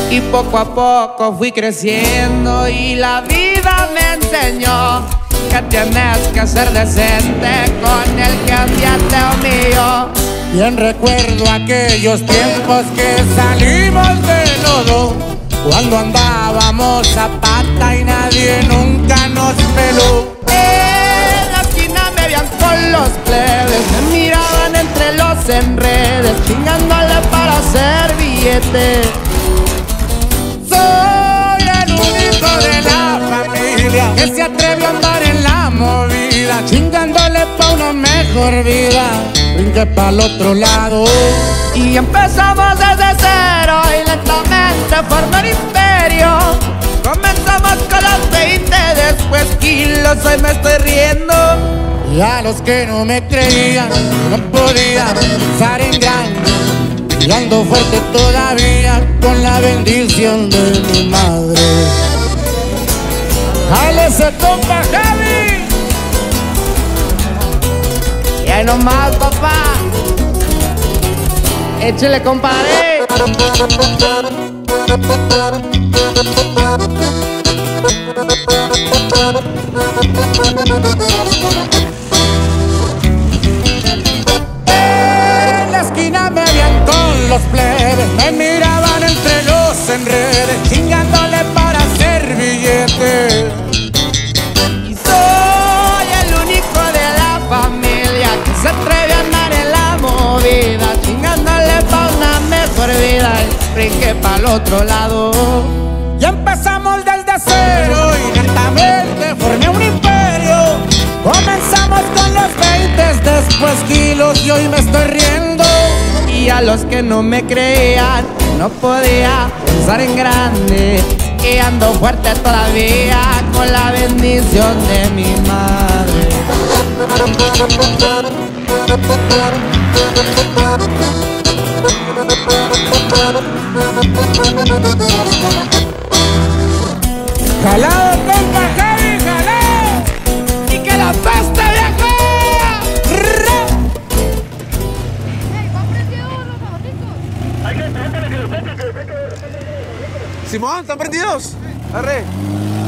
Y poco a poco fui creciendo y la vida me enseñó que tienes que ser decente con el que un día te humilló. Bien recuerdo aquellos tiempos que salimos de lodo, cuando andábamos a pata y nadie nunca nos peló. En la esquina me veían con los plebes, me miraban entre los enredes, chingándole para hacer billete. Soy el único de la familia que se atrevió a andar en la movida, chingándole pa' una mejor vida. Brinqué pa'l otro lado y empezamos desde cero y lentamente formé un imperio. Comenzamos con los 20, después kilos, hoy me estoy riendo. Y a los que no me creían, no podía pensar en grande, tirando fuerte todavía con la bendición de mi madre. ¡Jale ese compa, Javi! Y ahí nomás, papá, échale, compadre. En la esquina me veían con los plebes, me miraban entre los enredes, chingándole para hacer billetes. Y soy el único de la familia que se atreve a andar en la movida, chingándole pa' una mejor vida. Y brinqué pa'l otro lado. Y empezamos desde cero y lentamente formé un imperio. Comenzamos con los 20, después kilos y hoy me estoy riendo. Y a los que no me creían, no podía pensar en grande, y ando fuerte todavía con la bendición de mi madre. ¡Jalado, compa Javi, jalado! ¡Y que la peste, viejo! Simón, ¿están prendidos? Arre.